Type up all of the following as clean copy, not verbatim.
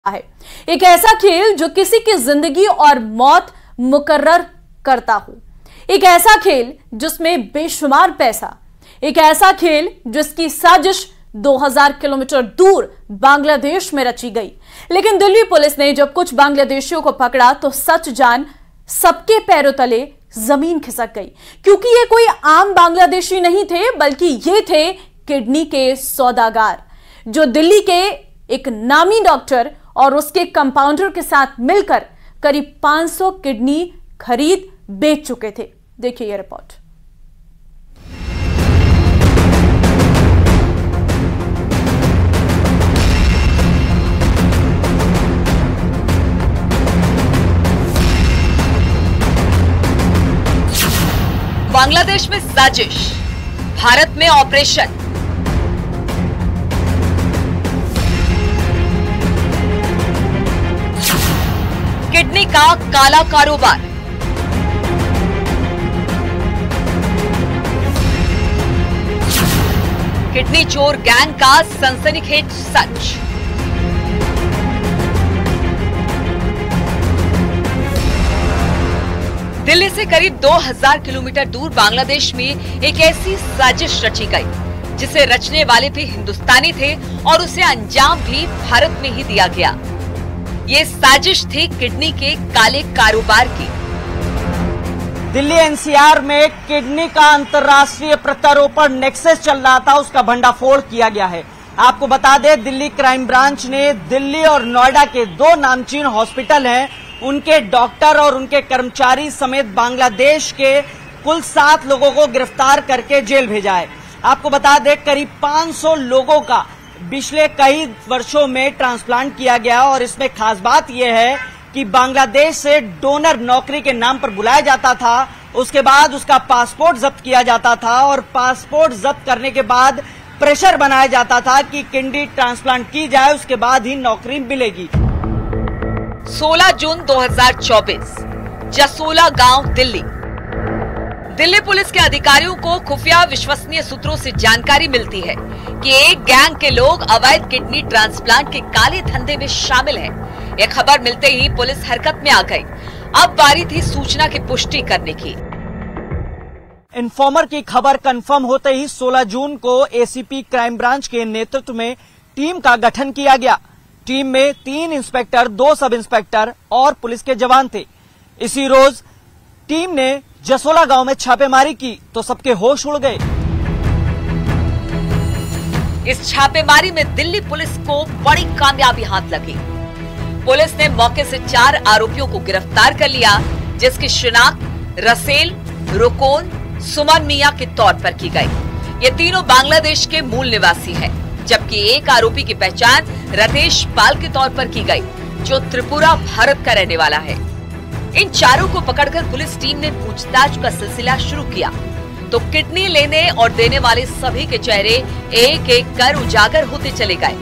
है। एक ऐसा खेल जो किसी की जिंदगी और मौत मुकर्रर करता हो, एक ऐसा खेल जिसमें बेशुमार पैसा, एक ऐसा खेल जिसकी साजिश 2000 किलोमीटर दूर बांग्लादेश में रची गई। लेकिन दिल्ली पुलिस ने जब कुछ बांग्लादेशियों को पकड़ा तो सच जान सबके पैरों तले जमीन खिसक गई, क्योंकि ये कोई आम बांग्लादेशी नहीं थे, बल्कि ये थे किडनी के सौदागर, जो दिल्ली के एक नामी डॉक्टर और उसके कंपाउंडर के साथ मिलकर करीब 500 किडनी खरीद बेच चुके थे। देखिए यह रिपोर्ट। बांग्लादेश में साजिश, भारत में ऑपरेशन। किडनी का काला कारोबार। किडनी चोर गैंग का सनसनीखेज सच। दिल्ली से करीब 2000 किलोमीटर दूर बांग्लादेश में एक ऐसी साजिश रची गई जिसे रचने वाले भी हिंदुस्तानी थे और उसे अंजाम भी भारत में ही दिया गया। ये साजिश थी किडनी के काले कारोबार की। दिल्ली एनसीआर में किडनी का अंतर्राष्ट्रीय प्रत्यारोपण नेक्सस चल रहा था, उसका भंडाफोड़ किया गया है। आपको बता दें, दिल्ली क्राइम ब्रांच ने दिल्ली और नोएडा के 2 नामचीन हॉस्पिटल हैं, उनके डॉक्टर और उनके कर्मचारी समेत बांग्लादेश के कुल 7 लोगों को गिरफ्तार करके जेल भेजा है। आपको बता दें, करीब 500 लोगों का पिछले कई वर्षों में ट्रांसप्लांट किया गया और इसमें खास बात यह है कि बांग्लादेश से डोनर नौकरी के नाम पर बुलाया जाता था, उसके बाद उसका पासपोर्ट जब्त किया जाता था और पासपोर्ट जब्त करने के बाद प्रेशर बनाया जाता था कि किडनी ट्रांसप्लांट की जाए, उसके बाद ही नौकरी मिलेगी। 16 जून 2024, जसोला गांव, दिल्ली। दिल्ली पुलिस के अधिकारियों को खुफिया विश्वसनीय सूत्रों से जानकारी मिलती है कि एक गैंग के लोग अवैध किडनी ट्रांसप्लांट के काले धंधे में शामिल हैं। यह खबर मिलते ही पुलिस हरकत में आ गई। अब बारी थी सूचना की पुष्टि करने की। इन्फॉर्मर की खबर कंफर्म होते ही 16 जून को एसीपी क्राइम ब्रांच के नेतृत्व में टीम का गठन किया गया। टीम में 3 इंस्पेक्टर, 2 सब इंस्पेक्टर और पुलिस के जवान थे। इसी रोज टीम ने जसोला गांव में छापेमारी की तो सबके होश उड़ गए। इस छापेमारी में दिल्ली पुलिस को बड़ी कामयाबी हाथ लगी। पुलिस ने मौके से 4 आरोपियों को गिरफ्तार कर लिया, जिसकी शिनाख्त रसेल, रुकोन, सुमन मिया के तौर पर की गई। ये तीनों बांग्लादेश के मूल निवासी हैं, जबकि एक आरोपी की पहचान रतेश पाल के तौर पर की गई, जो त्रिपुरा, भारत का रहने वाला है। इन चारों को पकड़कर पुलिस टीम ने पूछताछ का सिलसिला शुरू किया तो किडनी लेने और देने वाले सभी के चेहरे एक एक कर उजागर होते चले गए।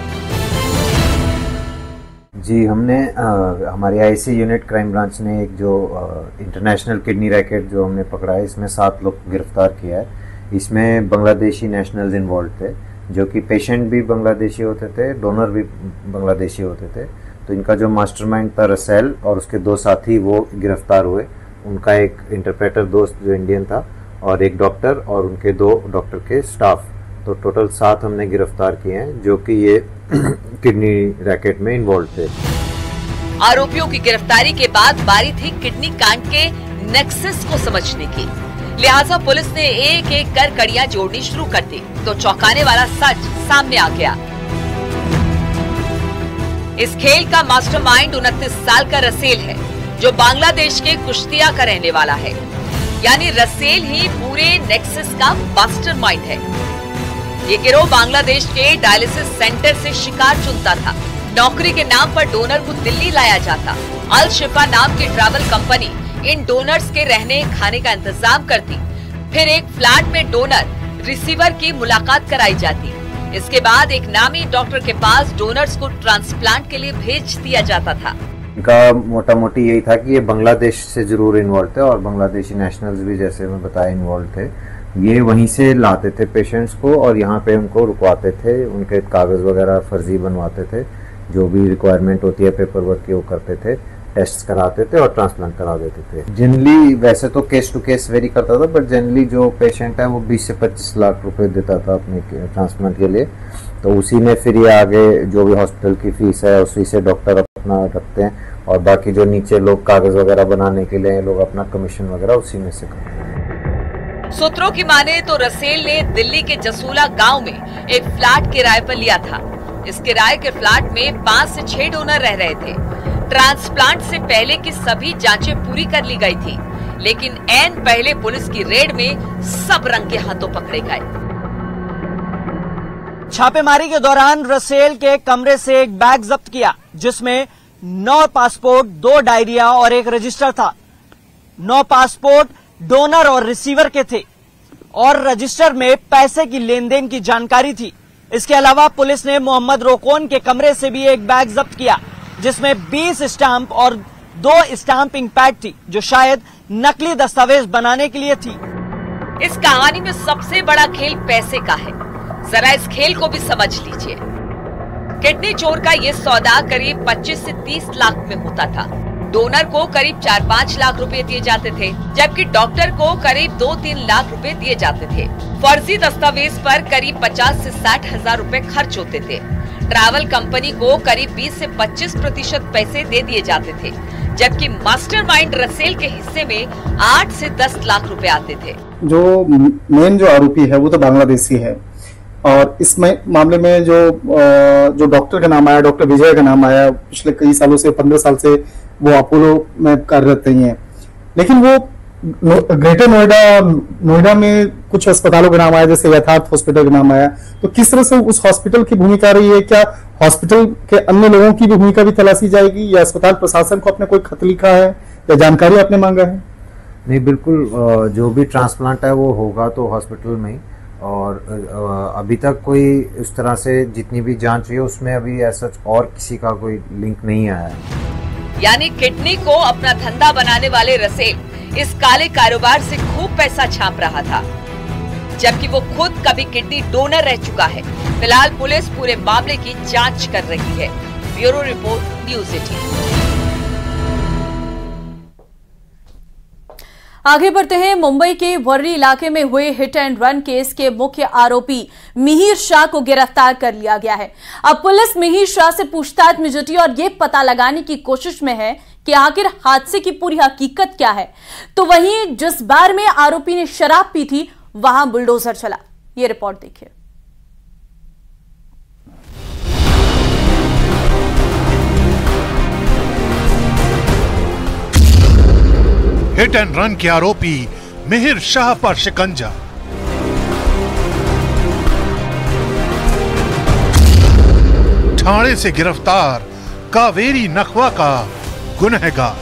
जी, हमने हमारी आईसी यूनिट क्राइम ब्रांच ने एक जो इंटरनेशनल किडनी रैकेट जो हमने पकड़ा है, इसमें 7 लोग गिरफ्तार किया है। इसमें बांग्लादेशी नेशनल्स इन्वॉल्व थे, जो कि पेशेंट भी बांग्लादेशी होते थे, डोनर भी बांग्लादेशी होते थे। तो इनका जो मास्टरमाइंड था रसेल और उसके 2 साथी वो गिरफ्तार हुए। उनका एक इंटरप्रेटर दोस्त जो इंडियन था और एक डॉक्टर और उनके 2 डॉक्टर के स्टाफ। तो टोटल 7 हमने गिरफ्तार किए हैं, जो कि ये किडनी रैकेट में इन्वॉल्व थे। आरोपियों की गिरफ्तारी के बाद बारी थी किडनी कांड के नेक्सस को समझने की। लिहाजा पुलिस ने एक एक कर कड़ियां जोड़नी शुरू कर दी तो चौंकाने वाला सच सामने आ गया। इस खेल का मास्टरमाइंड 29 साल का रसेल है, जो बांग्लादेश के कुश्तिया का रहने वाला है। यानी रसेल ही पूरे नेक्सस का मास्टरमाइंड है। ये गिरोह बांग्लादेश के डायलिसिस सेंटर से शिकार चुनता था। नौकरी के नाम पर डोनर को दिल्ली लाया जाता। अल शिफा नाम की ट्रैवल कंपनी इन डोनर्स के रहने खाने का इंतजाम करती। फिर एक फ्लैट में डोनर रिसीवर की मुलाकात कराई जाती। इसके बाद एक नामी डॉक्टर के पास डोनर्स को ट्रांसप्लांट के लिए भेज दिया जाता था। इनका मोटा मोटी यही था कि ये बांग्लादेश से जरूर इन्वॉल्व थे और बांग्लादेशी नेशनल्स भी, जैसे मैं बताया, इन्वॉल्व थे। ये वहीं से लाते थे पेशेंट्स को और यहाँ पे उनको रुकवाते थे, उनके कागज वगैरह फर्जी बनवाते थे। जो भी रिक्वायरमेंट होती है पेपर वर्क की वो करते थे, टेस्ट कराते थे और ट्रांसप्लांट करा देते थे। जनरली वैसे तो केस टू केस वेरी करता था, बट जनरली जो पेशेंट है वो 20 से 25 लाख रुपए देता था अपने ट्रांसप्लांट के लिए। तो उसी में फिर ये आगे जो भी हॉस्पिटल की फीस है उसी से डॉक्टर अपना रखते हैं, और बाकी जो नीचे लोग कागज वगैरह बनाने के लिए लोग अपना कमीशन वगैरह उसी में से करते हैं। सूत्रों की माने तो रसेल ने दिल्ली के जसूला गांव में एक फ्लैट किराए पर लिया था। इस किराए के फ्लैट में 5 से 6 डोनर रह रहे थे। ट्रांसप्लांट से पहले की सभी जांचें पूरी कर ली गई थी, लेकिन ऐन पहले पुलिस की रेड में सब रंग के हाथों पकड़े गए। छापेमारी के दौरान रसेल के कमरे से एक बैग जब्त किया, जिसमें 9 पासपोर्ट, 2 डायरिया और एक रजिस्टर था। 9 पासपोर्ट डोनर और रिसीवर के थे और रजिस्टर में पैसे की लेन देन की जानकारी थी। इसके अलावा पुलिस ने मोहम्मद रोकोन के कमरे से भी एक बैग जब्त किया, जिसमें 20 स्टाम्प और 2 स्टाम्पिंग पैड थी, जो शायद नकली दस्तावेज बनाने के लिए थी। इस कहानी में सबसे बड़ा खेल पैसे का है। जरा इस खेल को भी समझ लीजिए। किडनी चोर का ये सौदा करीब 25 से 30 लाख में होता था। डोनर को करीब 4-5 लाख रुपए दिए जाते थे, जबकि डॉक्टर को करीब 2-3 लाख रुपए दिए जाते थे। फर्जी दस्तावेज पर करीब 50 से 60 हजार रुपए खर्च होते थे। ट्रैवल कंपनी को करीब 20 से 25% पैसे दे दिए जाते थे, जबकि मास्टरमाइंड रसेल के हिस्से में 8 से 10 लाख रुपए आते थे। जो मेन जो आरोपी है वो तो बांग्लादेशी है, और इस मामले में जो डॉक्टर का नाम आया, डॉक्टर विजय का नाम आया, पिछले कई सालों से 15 साल से वो अपोलो में कार्यरत रही हैं, लेकिन वो ग्रेटर नोएडा में कुछ अस्पतालों का नाम आया, जैसे यथार्थ हॉस्पिटल का नाम आया। तो किस तरह से उस हॉस्पिटल की भूमिका रही है? क्या हॉस्पिटल के अन्य लोगों की भी भूमिका भी तलाशी जाएगी, या अस्पताल प्रशासन को आपने कोई खत लिखा है या जानकारी आपने मांगा है? नहीं, बिल्कुल जो भी ट्रांसप्लांट है वो होगा तो हॉस्पिटल में ही, और अभी तक कोई इस तरह से जितनी भी जांच हुई है उसमें अभी ऐसा और किसी का कोई लिंक नहीं आया है। यानी किडनी को अपना धंधा बनाने वाले रसेल इस काले कारोबार से खूब पैसा छाप रहा था, जबकि वो खुद कभी किडनी डोनर रह चुका है। फिलहाल पुलिस पूरे मामले की जांच कर रही है। Bureau report, news 18। आगे बढ़ते हैं। मुंबई के वर्ली इलाके में हुए हिट एंड रन केस के मुख्य आरोपी मिहिर शाह को गिरफ्तार कर लिया गया है। अब पुलिस मिहिर शाह से पूछताछ में जुटी और यह पता लगाने की कोशिश में है कि आखिर हादसे की पूरी हकीकत क्या है। तो वहीं जिस बार में आरोपी ने शराब पी थी वहां बुलडोजर चला। यह रिपोर्ट देखिए। हिट एंड रन के आरोपी मिहिर शाह पर शिकंजा। ठाणे से गिरफ्तार कावेरी नखवा का गुनहगार।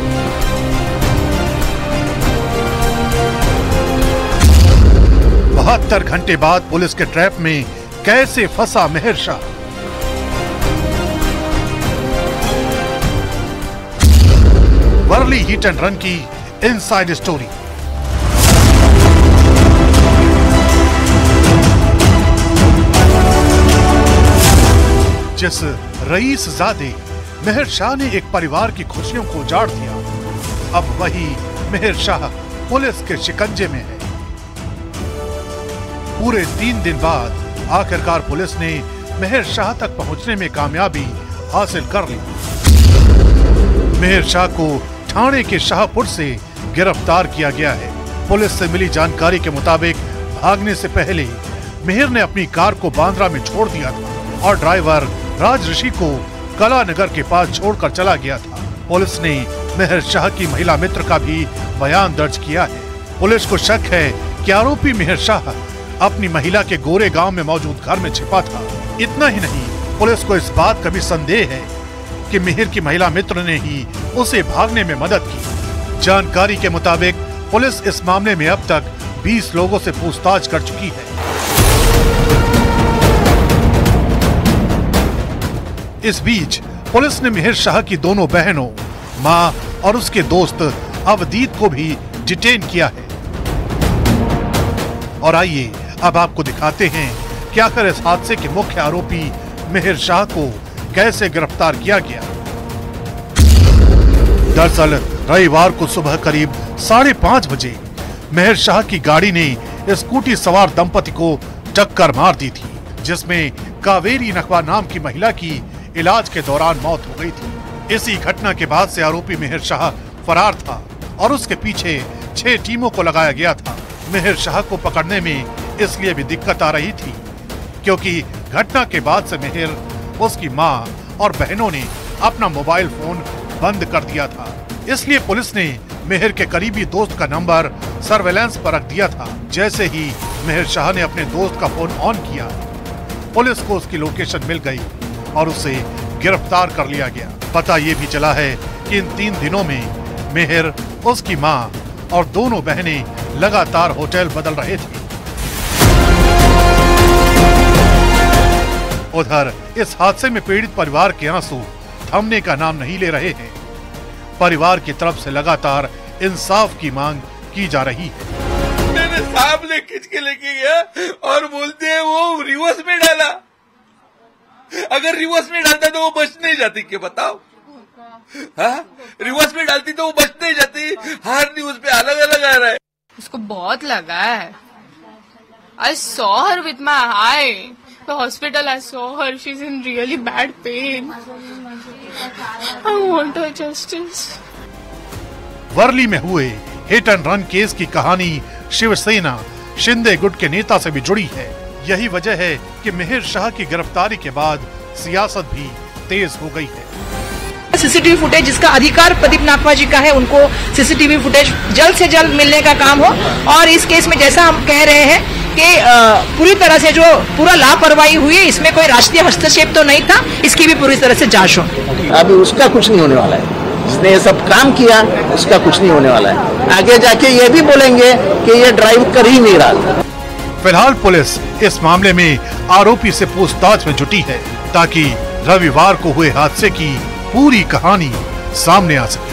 बहत्तर घंटे बाद पुलिस के ट्रैप में कैसे फंसा Mihir Shah? Worli hit and run की इनसाइड स्टोरी। जिस रईस ज़ादे मिहिर शाह ने एक परिवार की खुशियों को उजाड़ दिया, अब वही मिहिर शाह पुलिस के शिकंजे में है। पूरे 3 दिन बाद आखिरकार पुलिस ने मिहिर शाह तक पहुंचने में कामयाबी हासिल कर ली। मिहिर शाह को ठाणे के शाहपुर से गिरफ्तार किया गया है। पुलिस से मिली जानकारी के मुताबिक भागने से पहले मिहिर ने अपनी कार को बांद्रा में छोड़ दिया था और ड्राइवर राज ऋषि को कलानगर के पास छोड़कर चला गया था। पुलिस ने मिहिर शाह की महिला मित्र का भी बयान दर्ज किया है। पुलिस को शक है कि आरोपी मिहिर शाह अपनी महिला के गोरे गांव में मौजूद घर में छिपा था। इतना ही नहीं, पुलिस को इस बात का भी संदेह है कि मिहिर की महिला मित्र ने ही उसे भागने में मदद की। जानकारी के मुताबिक पुलिस इस मामले में अब तक 20 लोगों से पूछताछ कर चुकी है। इस बीच पुलिस ने मिहिर शाह की दोनों बहनों, मां और उसके दोस्त अवदीत को भी डिटेन किया है। और आइए अब आपको दिखाते हैं कि आखिर इस हादसे के मुख्य आरोपी मिहिर शाह को कैसे गिरफ्तार किया गया। दरअसल रविवार को सुबह करीब 5:30 बजे मेहर शाह की गाड़ी ने स्कूटी सवार दंपति को टक्कर मार दी थी, जिसमें कावेरी नकवा नाम की महिला की इलाज के दौरान मौत हो गई थी। इसी घटना के बाद से आरोपी मेहर शाह फरार था और उसके पीछे 6 टीमों को लगाया गया था। मेहर शाह को पकड़ने में इसलिए भी दिक्कत आ रही थी क्योंकि घटना के बाद से मेहर, उसकी मां और बहनों ने अपना मोबाइल फोन बंद कर दिया था। इसलिए पुलिस ने मेहर के करीबी दोस्त का नंबर सर्वेलेंस पर रख दिया था। जैसे ही मेहर शाह ने अपने दोस्त का फोन ऑन किया, पुलिस को उसकी लोकेशन मिल गई और उसे गिरफ्तार कर लिया गया। पता ये भी चला है कि इन 3 दिनों में मेहर, उसकी मां और दोनों बहनें लगातार होटल बदल रहे थे। उधर इस हादसे में पीड़ित परिवार के आंसू थमने का नाम नहीं ले रहे हैं। परिवार की तरफ से लगातार इंसाफ की मांग की जा रही है। मेरे सामने खींच के लेके गया और बोलते हैं वो रिवर्स में डाला। अगर रिवर्स में डालता तो वो बच नहीं जाती, क्या बताओ? हाँ, रिवर्स में डालती तो वो बच नहीं जाती। हर न्यूज पे अलग अलग आ रहा है। उसको बहुत लगा है। I saw her with my eye. The hospital I saw her. She's in really bad pain. I want her justice. Worli में हुए हिट एंड रन केस की कहानी शिवसेना शिंदे गुट के नेता से भी जुड़ी है। यही वजह है कि मेहर शाह की गिरफ्तारी के बाद सियासत भी तेज हो गई है। सीसीटीवी फुटेज जिसका अधिकार प्रदीप नाकवा जी का है, उनको सीसीटीवी फुटेज जल्द से जल्द मिलने का काम हो। और इस केस में जैसा हम कह रहे हैं कि पूरी तरह से जो पूरा लापरवाही हुई है, इसमें कोई राष्ट्रीय हस्तक्षेप तो नहीं था, इसकी भी पूरी तरह से जांच हो। अभी उसका कुछ नहीं होने वाला है, जिसने ये सब काम किया उसका कुछ नहीं होने वाला है। आगे जाके ये भी बोलेंगे कि ये ड्राइव कर ही नहीं रहा था। फिलहाल पुलिस इस मामले में आरोपी से पूछताछ में जुटी है ताकि रविवार को हुए हादसे की पूरी कहानी सामने आ सके।